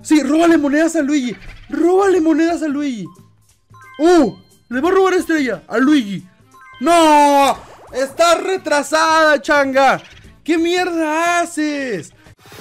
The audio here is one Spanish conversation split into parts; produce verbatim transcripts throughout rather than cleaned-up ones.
Sí, róbale monedas a Luigi. Róbale monedas a Luigi. ¡Uh! Le va a robar estrella a Luigi. ¡No! ¡Estás retrasada, changa! ¿Qué mierda haces?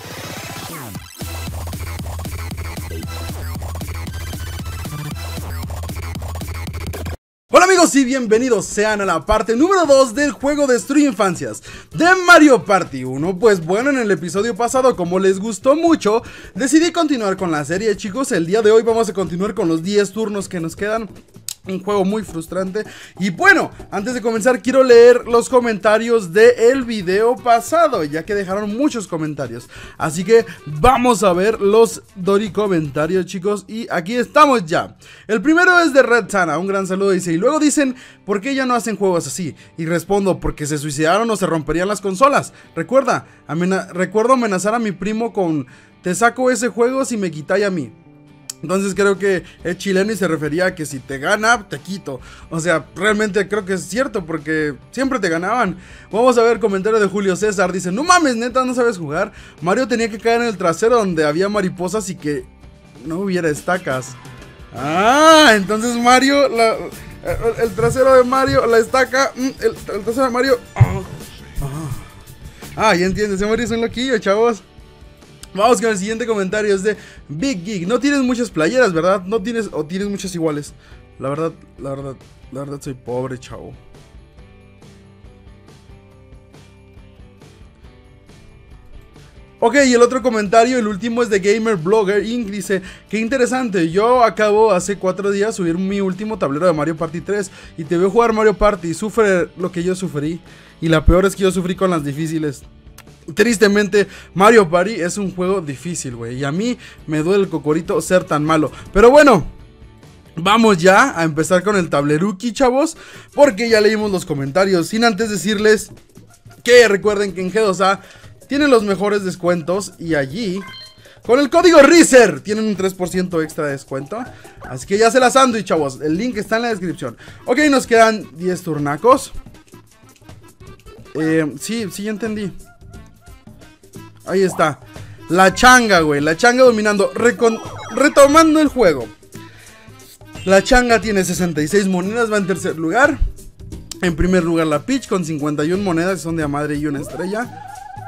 Hola amigos y bienvenidos sean a la parte número dos del juego Destruye Infancias de Mario Party uno. Pues bueno, en el episodio pasado, como les gustó mucho, decidí continuar con la serie, chicos. El día de hoy vamos a continuar con los diez turnos que nos quedan. Un juego muy frustrante. Y bueno, antes de comenzar quiero leer los comentarios del video pasado, ya que dejaron muchos comentarios. Así que vamos a ver los Dori comentarios, chicos. Y aquí estamos ya. El primero es de Red Sana, un gran saludo, dice. Y luego dicen, ¿por qué ya no hacen juegos así? Y respondo, porque se suicidaron o se romperían las consolas. Recuerda, amena recuerdo amenazar a mi primo con: te saco ese juego si me quitáis a mí. Entonces creo que es chileno y se refería a que si te gana, te quito. O sea, realmente creo que es cierto, porque siempre te ganaban. Vamos a ver comentario de Julio César. Dice: no mames, neta, no sabes jugar. Mario tenía que caer en el trasero donde había mariposas y que no hubiera estacas. Ah, entonces Mario, la, el, el trasero de Mario, la estaca, el, el trasero de Mario. Ah, ah, ya entiendes, ese Mario es un loquillo, chavos. Vamos con el siguiente comentario, es de Big Geek. No tienes muchas playeras, ¿verdad? No tienes, o tienes muchas iguales. La verdad, la verdad, la verdad soy pobre, chavo. Ok, y el otro comentario, el último, es de Gamer Blogger Inc. Dice: qué interesante, yo acabo hace cuatro días subir mi último tablero de Mario Party tres y te veo jugar Mario Party, sufre lo que yo sufrí. Y la peor es que yo sufrí con las difíciles. Tristemente, Mario Party es un juego difícil, güey, y a mí me duele el cocorito ser tan malo. Pero bueno, vamos ya a empezar con el tableruki, chavos, porque ya leímos los comentarios. Sin antes decirles que recuerden que en G dos A tienen los mejores descuentos, y allí, con el código RIZER, tienen un tres por ciento extra de descuento. Así que ya se las ando, y chavos, el link está en la descripción. Ok, nos quedan diez turnacos. Eh, sí, sí, ya entendí. Ahí está, la changa, güey, la changa dominando, Recon retomando el juego. La changa tiene sesenta y seis monedas, va en tercer lugar. En primer lugar la Peach con cincuenta y una monedas, que son de a madre y una estrella.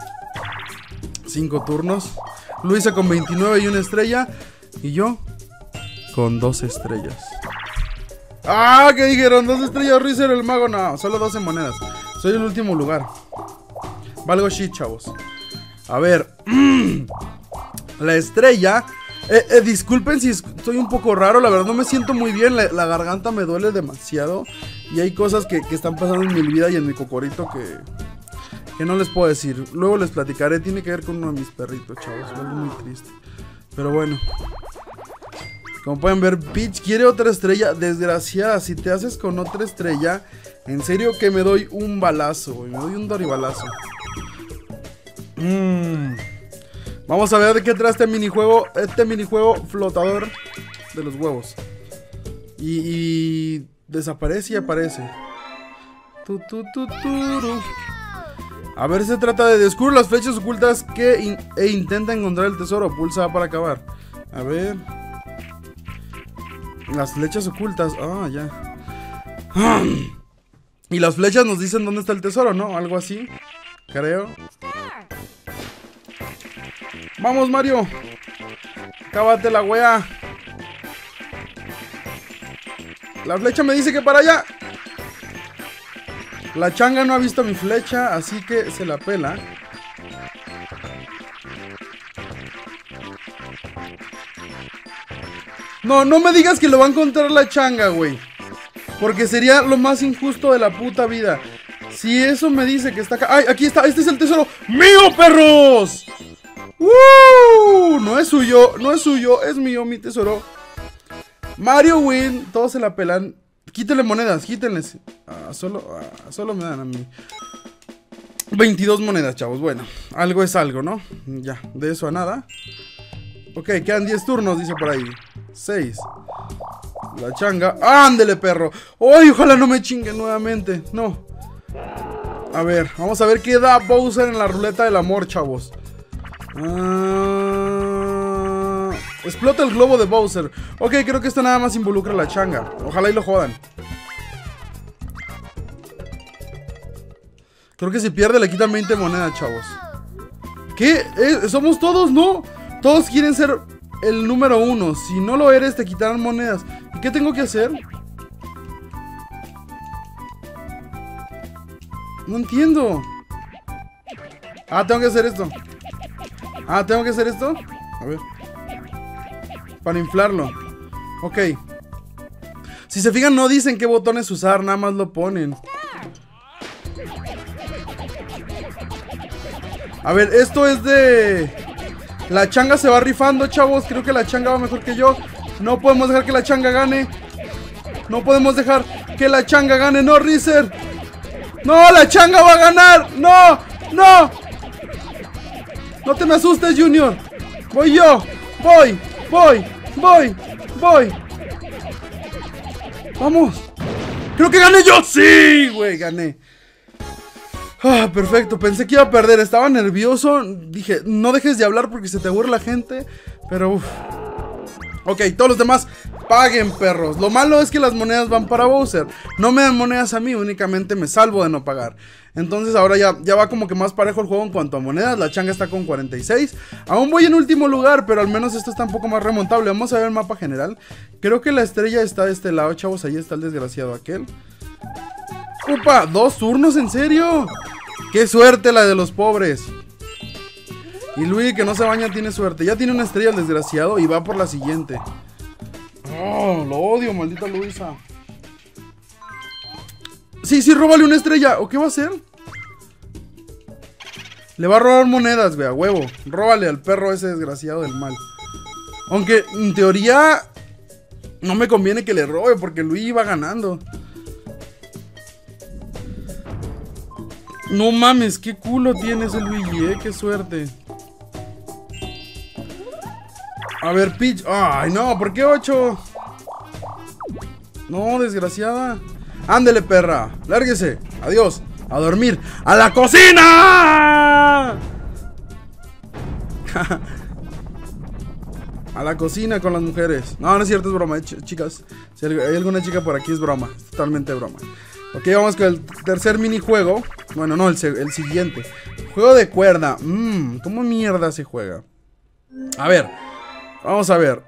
cinco turnos. Luisa con veintinueve y una estrella. Y yo con dos estrellas. Ah, ¿qué dijeron? Dos estrellas, Rizer el mago. No, solo doce monedas. Soy el último lugar. Valgo shit, chavos. A ver, la estrella, eh, eh, disculpen si estoy un poco raro, la verdad no me siento muy bien, la, la garganta me duele demasiado. Y hay cosas que, que están pasando en mi vida y en mi cocorito que, que no les puedo decir. Luego les platicaré, tiene que ver con uno de mis perritos, chavos, es muy triste. Pero bueno, como pueden ver, Peach quiere otra estrella. Desgraciada, si te haces con otra estrella, en serio que me doy un balazo, me doy un doribalazo. Mm. Vamos a ver de qué trae este minijuego. Este minijuego flotador de los huevos. Y, y desaparece y aparece. Tu, tu, tu, tu. A ver, se trata de descubrir las flechas ocultas que in e intenta encontrar el tesoro. Pulsa para acabar. A ver. Las flechas ocultas. Ah, ya. Y las flechas nos dicen dónde está el tesoro, ¿no? Algo así, creo. Vamos, Mario. Cábate la wea. La flecha me dice que para allá. La changa no ha visto mi flecha, así que se la pela. No, no me digas que lo va a encontrar la changa, güey. Porque sería lo más injusto de la puta vida. Si eso me dice que está acá. ¡Ay, aquí está! ¡Este es el tesoro mío, perros! ¡Uh! No es suyo, no es suyo, es mío, mi tesoro. Mario win, todos se la pelan. Quítenle monedas, quítenles. Ah, solo, ah, solo me dan a mí veintidós monedas, chavos. Bueno, algo es algo, ¿no? Ya, de eso a nada. Ok, quedan diez turnos, dice por ahí. seis. La changa. ¡Ándele, perro! ¡Ay, ojalá no me chingue nuevamente! No. A ver, vamos a ver qué da Bowser en la ruleta del amor, chavos. Uh... Explota el globo de Bowser. Ok, creo que esto nada más involucra a la changa. Ojalá y lo jodan. Creo que si pierde le quitan veinte monedas, chavos. ¿Qué? ¿Eh? ¿Somos todos? No. Todos quieren ser el número uno. Si no lo eres, te quitarán monedas. ¿Y qué tengo que hacer? No entiendo. Ah, tengo que hacer esto. Ah, tengo que hacer esto. A ver. Para inflarlo. Ok. Si se fijan, no dicen qué botones usar, nada más lo ponen. A ver, esto es de... La changa se va rifando, chavos. Creo que la changa va mejor que yo. No podemos dejar que la changa gane. No podemos dejar que la changa gane. No, Rizer. No, la changa va a ganar. No, no. No te me asustes, Junior. Voy yo. Voy, voy, voy, voy. Vamos. Creo que gané yo. Sí, güey, gané. Ah, perfecto, pensé que iba a perder, estaba nervioso. Dije, no dejes de hablar porque se te aburre la gente. Pero uff. Ok, todos los demás paguen, perros. Lo malo es que las monedas van para Bowser. No me dan monedas a mí, únicamente me salvo de no pagar. Entonces ahora ya, ya va como que más parejo el juego en cuanto a monedas. La changa está con cuarenta y seis. Aún voy en último lugar, pero al menos esto está un poco más remontable. Vamos a ver el mapa general. Creo que la estrella está de este lado, chavos. Ahí está el desgraciado aquel. ¡Upa! ¿Dos turnos? ¿En serio? ¡Qué suerte la de los pobres! Y Luigi, que no se baña, tiene suerte. Ya tiene una estrella el desgraciado y va por la siguiente. ¡Oh! Lo odio, maldita Luisa. Sí, sí, róbale una estrella. ¿O qué va a hacer? Le va a robar monedas, güey, a huevo. Róbale al perro ese desgraciado del mal. Aunque, en teoría, no me conviene que le robe porque Luigi va ganando. No mames, qué culo tiene ese Luigi, eh, qué suerte. A ver, Peach. Ay, no, ¿por qué ocho? No, desgraciada. Ándele, perra, lárguese. Adiós, a dormir. ¡A la cocina! A la cocina con las mujeres. No, no es cierto, es broma, eh, ch chicas. Si hay alguna chica por aquí, es broma, es totalmente broma. Ok, vamos con el tercer minijuego. Bueno, no, el, el siguiente. Juego de cuerda. Mmm, ¿cómo mierda se juega? A ver, vamos a ver.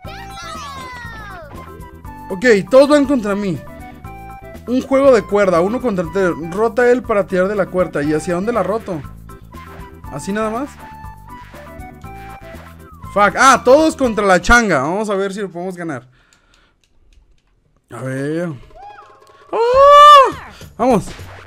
Ok, todos van contra mí. Un juego de cuerda, uno contra tres. Rota él para tirar de la cuerda. ¿Y hacia dónde la roto? ¿Así nada más? Fuck, ah, todos contra la changa. Vamos a ver si lo podemos ganar. A ver. ¡Oh! Vamos.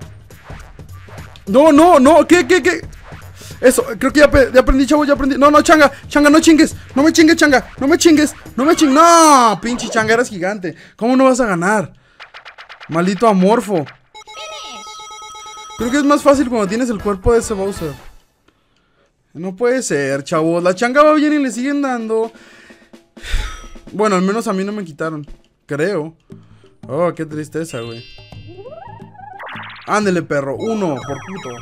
No, no, no. ¿Qué, qué, qué? Eso, creo que ya, ya aprendí, chavo, ya aprendí. No, no, changa, changa, no chingues. No me chingues, changa. No me chingues. No me chingues. No, pinche changa, eres gigante. ¿Cómo no vas a ganar? Maldito amorfo. Creo que es más fácil cuando tienes el cuerpo de ese Bowser. No puede ser, chavos. La changa va bien y le siguen dando. Bueno, al menos a mí no me quitaron. Creo. Oh, qué tristeza, güey. Ándele, perro. Uno, por puto.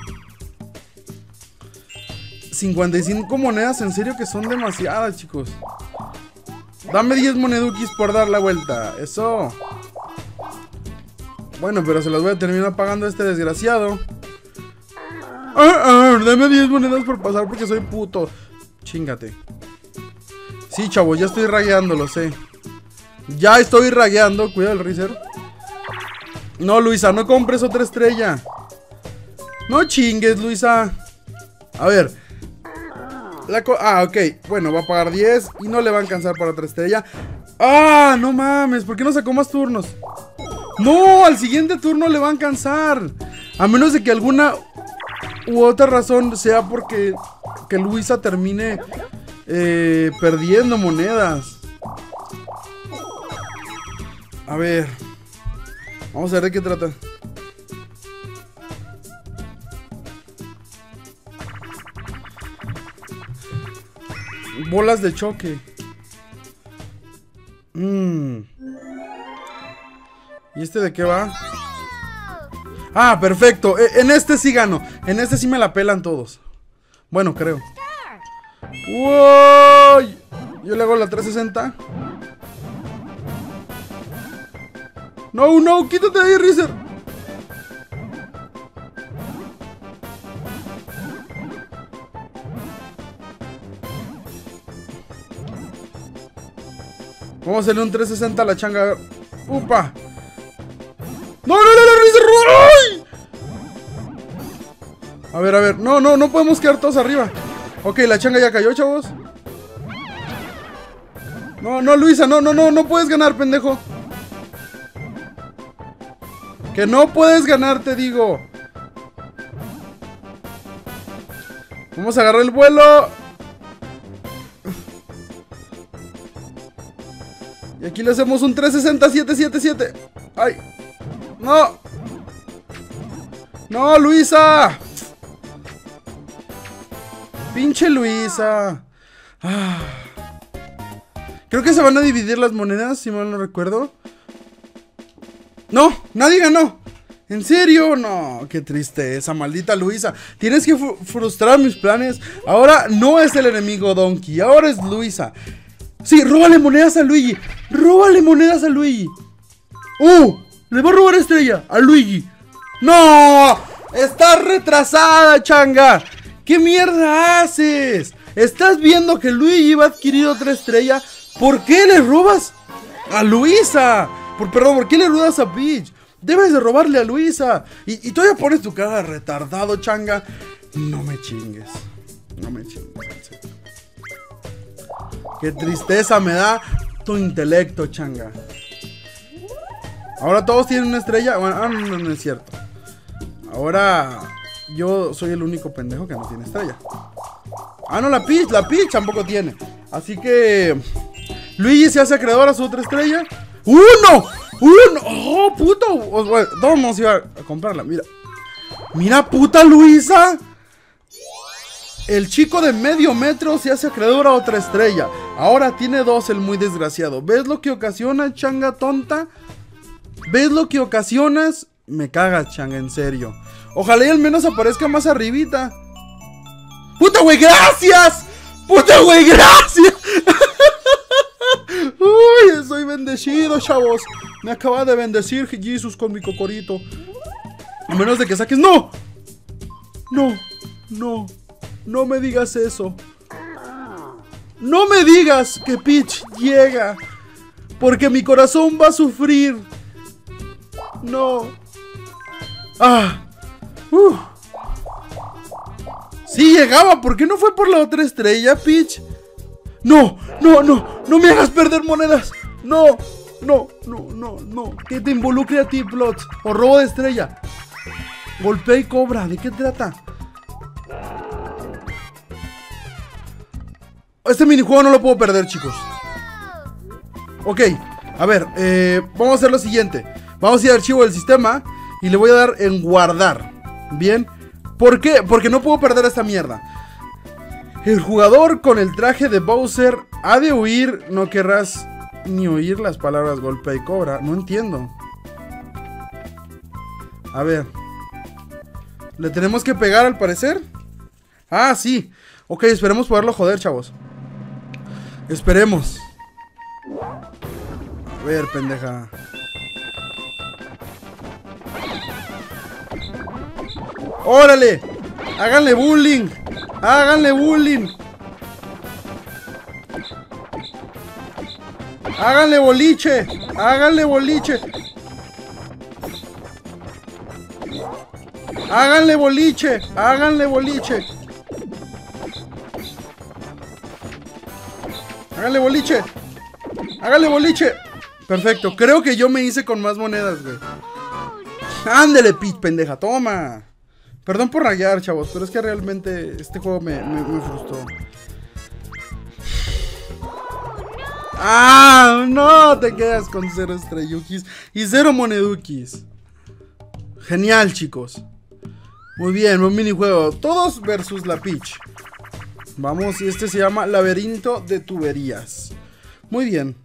cincuenta y cinco monedas, en serio que son demasiadas, chicos. Dame diez monedukis por dar la vuelta. Eso. Bueno, pero se las voy a terminar pagando a este desgraciado. Ah, ah, dame diez monedas por pasar porque soy puto. Chíngate. Sí, chavos, ya estoy ragueando, lo sé. Ya estoy ragueando. Cuidado el Rizer. No, Luisa, no compres otra estrella. No chingues, Luisa. A ver. La co ah, ok. Bueno, va a pagar diez y no le va a alcanzar para otra estrella. Ah, no mames. ¿Por qué no sacó más turnos? No, al siguiente turno le va a alcanzar. A menos de que alguna u otra razón sea porque que Luisa termine eh, perdiendo monedas. A ver. Vamos a ver de qué trata. Bolas de choque. Mmm. ¿Y este de qué va? Ah, perfecto. E en este sí gano. En este sí me la pelan todos. Bueno, creo. ¡Wow! Yo le hago la trescientos sesenta. No, no, quítate de ahí, Rizer. Vamos a hacerle un trescientos sesenta a la changa. ¡Upa! ¡No, no, no, no, Rizer! ¡Ay! A ver, a ver. No, no, no podemos quedar todos arriba. Ok, la changa ya cayó, chavos. No, no, Luisa, no, no, no, no puedes ganar, pendejo. Que no puedes ganar, te digo. Vamos a agarrar el vuelo. Y aquí le hacemos un trescientos sesenta, siete siete siete. ¡Ay! ¡No! ¡No, Luisa! ¡Pinche Luisa! Ah. Creo que se van a dividir las monedas, si mal no recuerdo. ¡No! ¡Nadie ganó! ¿En serio? No, qué tristeza, maldita Luisa. Tienes que fr frustrar mis planes. Ahora no es el enemigo Donkey, ahora es Luisa. Sí, róbale monedas a Luigi. Róbale monedas a Luigi. ¡Uh! Le va a robar estrella a Luigi. ¡No! ¡Estás retrasada, changa! ¿Qué mierda haces? ¿Estás viendo que Luigi va a adquirir otra estrella? ¿Por qué le robas a Luisa? Por, perdón, ¿por qué le robas a Peach? Debes de robarle a Luisa. Y, y todavía pones tu cara de retardado, changa. No me chingues. No me chingues. Qué tristeza me da tu intelecto, changa. Ahora todos tienen una estrella. Bueno, ah, no, no, no es cierto. Ahora yo soy el único pendejo que no tiene estrella. Ah, no, la Peach, la Peach tampoco tiene. Así que Luigi se hace acreedor a su otra estrella. ¡Uno! ¡Uno! ¡Oh, puto! Bueno, todos vamos a ir a comprarla, mira. ¡Mira, puta Luisa! El chico de medio metro se hace acreedor a otra estrella. Ahora tiene dos el muy desgraciado. ¿Ves lo que ocasiona, changa tonta? ¿Ves lo que ocasionas? Me cagas, changa, en serio. Ojalá y al menos aparezca más arribita. ¡Puta, güey, gracias! ¡Puta, güey, gracias! Uy, soy bendecido, chavos. Me acaba de bendecir Jesús con mi cocorito. A menos de que saques... ¡No! No, no. No me digas eso. No me digas que Peach llega. Porque mi corazón va a sufrir. No. Ah. Uh. Sí llegaba. ¿Por qué no fue por la otra estrella, Peach? No, no, no. No me hagas perder monedas. No, no, no, no, no. Que te involucre a ti, Plot. O robo de estrella. Golpea y cobra. ¿De qué trata? Este minijuego no lo puedo perder, chicos. Ok, a ver, eh, vamos a hacer lo siguiente. Vamos a ir al archivo del sistema y le voy a dar en guardar. Bien, ¿por qué? Porque no puedo perder esta mierda. El jugador con el traje de Bowser ha de huir. No querrás ni oír las palabras golpea y cobra. No entiendo. A ver, ¿le tenemos que pegar al parecer? Ah, sí. Ok, esperemos poderlo joder, chavos. Esperemos. A ver, pendeja. ¡Órale! ¡Háganle bullying! ¡Háganle bullying! ¡Háganle boliche! ¡Háganle boliche! ¡Háganle boliche! ¡Háganle boliche! ¡Háganle boliche! ¡Háganle boliche! Perfecto, creo que yo me hice con más monedas, güey. ¡Ándele, Peach, pendeja! ¡Toma! Perdón por rayar, chavos, pero es que realmente este juego me, me, me frustró. ¡Ah! ¡No! Te quedas con cero estrellukis y cero monedukis. Genial, chicos. Muy bien, un minijuego. Todos versus la Peach. Vamos, y este se llama Laberinto de Tuberías. Muy bien.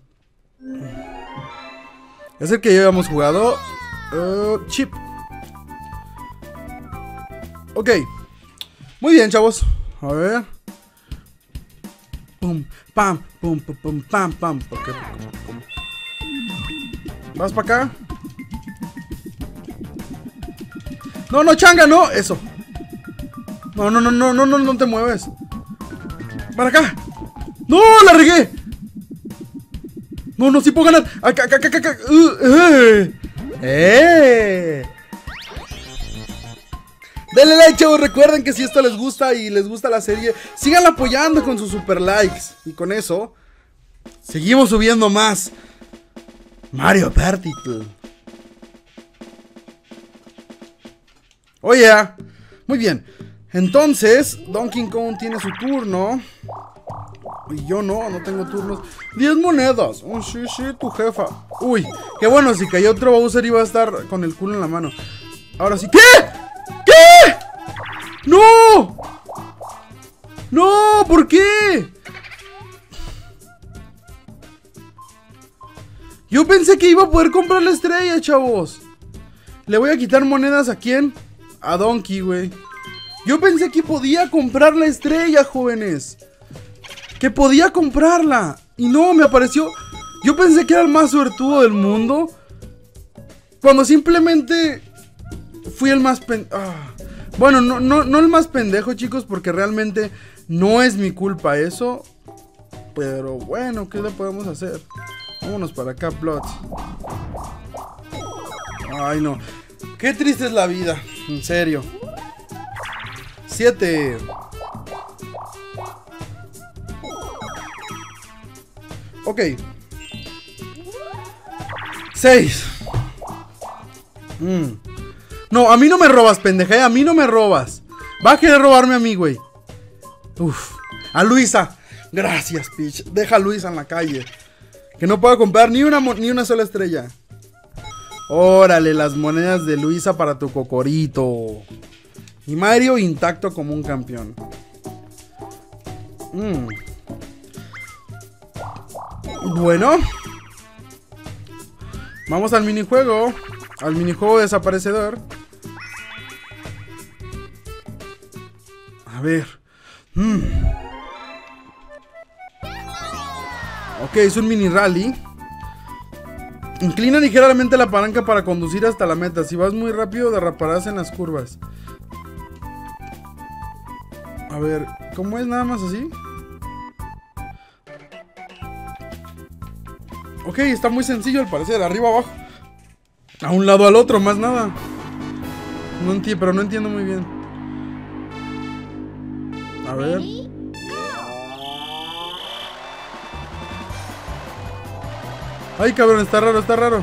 Es el que ya habíamos jugado. uh, Chip. Ok. Muy bien, chavos. A ver. pum, pam, pum, pum, pum, pam, pam. Okay. ¿Vas para acá? No, no, changa, no. Eso. No, no, no, no, no, no, no te mueves. Para acá. No, la regué. No, no, sí puedo ganar. Acá, acá, acá, acá. Uh, uh. ¡Eh! Denle like, chavos. Recuerden que si esto les gusta y les gusta la serie, sigan apoyando con sus super likes. Y con eso, seguimos subiendo más Mario Party. Oh yeah. Muy bien. Entonces, Donkey Kong tiene su turno. Y yo no, no tengo turnos. diez monedas. Oh, sí, sí, tu jefa. Uy, qué bueno, si cayó otro Bowser iba a estar con el culo en la mano. Ahora sí. ¿Qué? ¿Qué? ¡No! ¡No! ¿Por qué? Yo pensé que iba a poder comprar la estrella, chavos. Le voy a quitar monedas, ¿a quién? A Donkey, güey. Yo pensé que podía comprar la estrella, jóvenes. Que podía comprarla. Y no, me apareció. Yo pensé que era el más suertudo del mundo, cuando simplemente fui el más pendejo. Ah. Bueno, no, no, no el más pendejo, chicos, porque realmente no es mi culpa eso. Pero bueno, ¿qué le podemos hacer? Vámonos para acá, Plots. Ay, no. Qué triste es la vida. En serio. Siete. Ok. Seis. Mm. No, a mí no me robas, pendeja. A mí no me robas. Va a querer robarme a mí, güey. Uf. A Luisa. Gracias, bitch. Deja a Luisa en la calle. Que no puedo comprar ni una, ni una sola estrella. Órale, las monedas de Luisa para tu cocorito. Y Mario intacto como un campeón. Mm. Bueno. Vamos al minijuego. Al minijuego desaparecedor. A ver. Mm. Ok, es un mini rally. Inclina ligeramente la palanca para conducir hasta la meta. Si vas muy rápido, derraparás en las curvas. A ver, ¿cómo es? Nada más así. Ok, está muy sencillo al parecer. Arriba, abajo. A un lado, al otro, más nada. No entiendo, pero no entiendo muy bien. A ver. Ay, cabrón, está raro, está raro.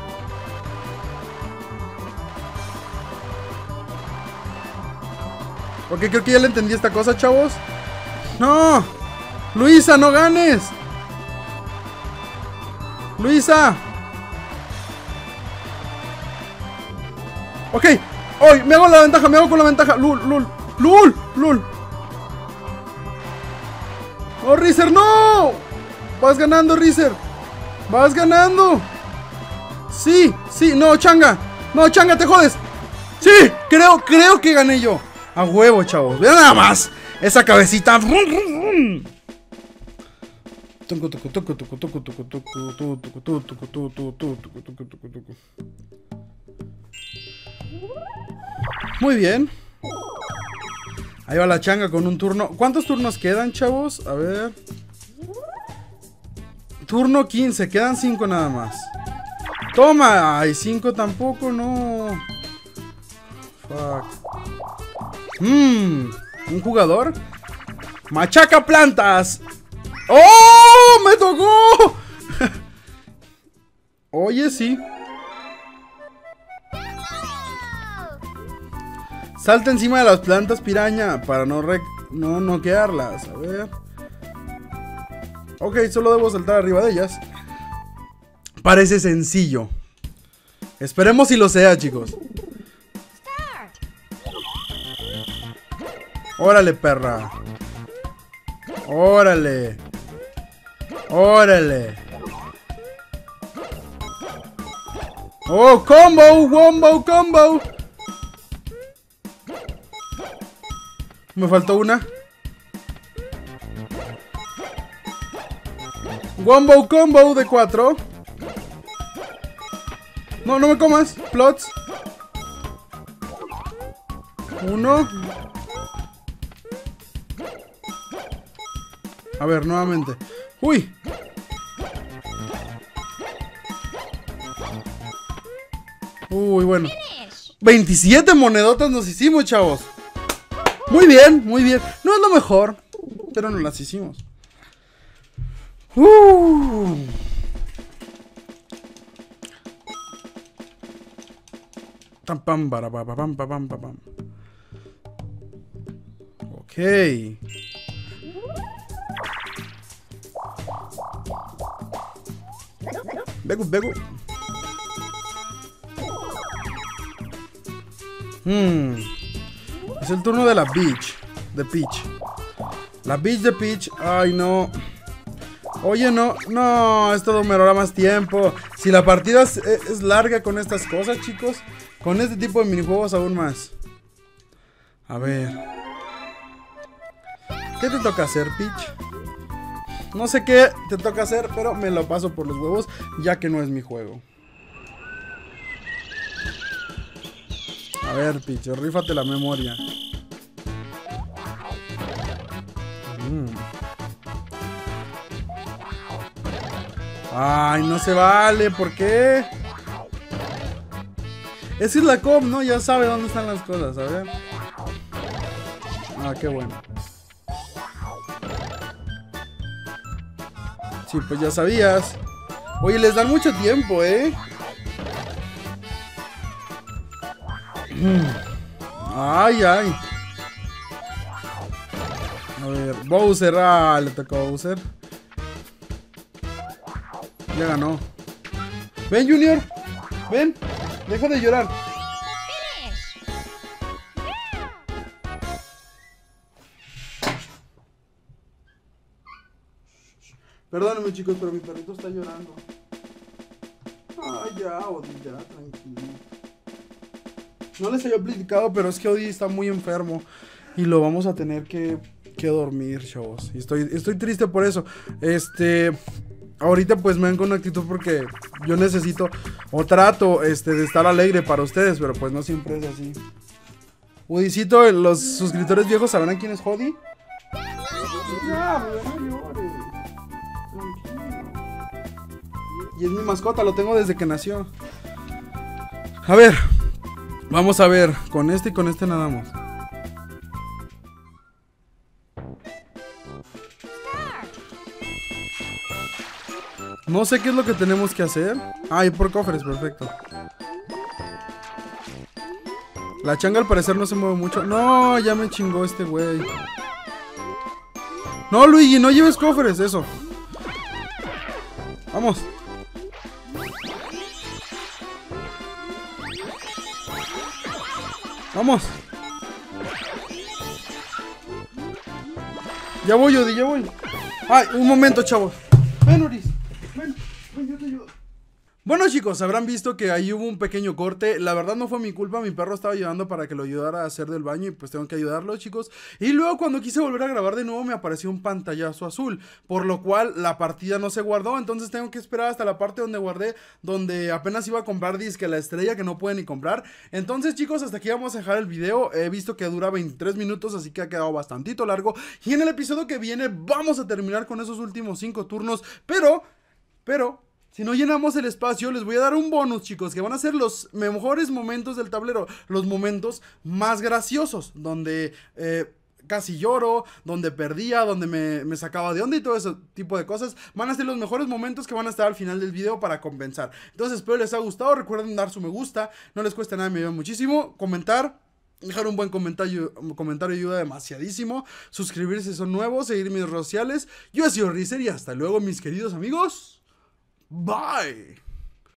Ok, creo que ya le entendí esta cosa, chavos. ¡No! ¡Luisa, no ganes! ¡Luisa! Ok. ¡Hoy! Me hago la ventaja, me hago con la ventaja. ¡Lul, lul! ¡Lul! ¡Lul! ¡Oh, Rizer, no! Vas ganando, Rizer. Vas ganando. Sí, sí, no, changa. No, changa, te jodes. Sí, creo, creo que gané yo. A huevo, chavos. Vean nada más esa cabecita. Muy bien. Ahí va la changa con un turno. ¿Cuántos turnos quedan, chavos? A ver. Turno quince, quedan cinco nada más. Toma, ay, cinco tampoco, no. Fuck. Mmm, un jugador. Machaca plantas. ¡Oh! ¡Me tocó! Oye, sí. Salta encima de las plantas, piraña, para no, rec no noquearlas. A ver. Ok, solo debo saltar arriba de ellas. Parece sencillo. Esperemos si lo sea, chicos. Órale, perra. Órale. Órale. Oh, combo, wombo, combo. Me faltó una. Wombo combo de cuatro. No, no me comas. Plots. Uno. A ver, nuevamente. Uy. Uy, bueno. veintisiete monedotas nos hicimos, chavos. Muy bien, muy bien. No es lo mejor, pero nos las hicimos. Uh. Tam, pam, para, pa, pa, pam, pa, pam, pa, pam. Ok. Begu, begu. Hmm. Es el turno de la Peach. De Peach. La Peach de Peach. Ay, no. Oye, no. No, esto demorará más tiempo. Si la partida es, es larga con estas cosas, chicos. Con este tipo de minijuegos aún más. A ver. ¿Qué te toca hacer, Peach? No sé qué te toca hacer, pero me lo paso por los huevos, ya que no es mi juego. A ver, Peach, rífate la memoria. Mm. Ay, no se vale, ¿por qué? Esa es la com, ¿no? Ya sabe dónde están las cosas, a ver. Ah, qué bueno. Sí, pues ya sabías. Oye, les dan mucho tiempo, ¿eh? Ay, ay. A ver, Bowser. Ah, le tocó a Bowser. Ya ganó. Ven, Junior. Ven. Deja de llorar. Perdónenme, chicos, pero mi perrito está llorando. Ay, ya, Odi, ya, tranquilo. No les había platicado, pero es que Odi está muy enfermo. Y lo vamos a tener que, que dormir, chavos. Y estoy, estoy triste por eso. Este... Ahorita pues me ven con una actitud porque yo necesito o trato este, de estar alegre para ustedes, pero pues no siempre es así. Udicito, los suscriptores viejos sabrán quién es Jody. Ya, no llores. Y es mi mascota, lo tengo desde que nació. A ver, vamos a ver, con este y con este nadamos. No sé qué es lo que tenemos que hacer. Ah, y por cofres, perfecto. La changa al parecer no se mueve mucho. No, ya me chingó este güey. No, Luigi, no lleves cofres, eso. Vamos. Vamos. Ya voy, Odi, ya voy. Ay, un momento, chavos. Ven, Uris. Ven, ven, yo te ayudo. Bueno, chicos, habrán visto que ahí hubo un pequeño corte. La verdad no fue mi culpa, mi perro estaba ayudando para que lo ayudara a hacer del baño y pues tengo que ayudarlo, chicos. Y luego cuando quise volver a grabar de nuevo me apareció un pantallazo azul, por lo cual la partida no se guardó. Entonces tengo que esperar hasta la parte donde guardé, donde apenas iba a comprar disque la estrella que no puede ni comprar. Entonces, chicos, hasta aquí vamos a dejar el video. He visto que dura veintitrés minutos, así que ha quedado bastantito largo. Y en el episodio que viene vamos a terminar con esos últimos cinco turnos, pero, pero... si no llenamos el espacio, les voy a dar un bonus, chicos, que van a ser los mejores momentos del tablero, los momentos más graciosos, donde eh, casi lloro, donde perdía, donde me, me sacaba de onda y todo ese tipo de cosas. Van a ser los mejores momentos que van a estar al final del video para compensar. Entonces, espero les haya gustado. Recuerden dar su me gusta, no les cuesta nada, me ayuda muchísimo. Comentar. Dejar un buen comentario, un comentario ayuda demasiadísimo. Suscribirse si son nuevos, seguir mis redes sociales. Yo he sido Rizer y hasta luego, mis queridos amigos. Bye.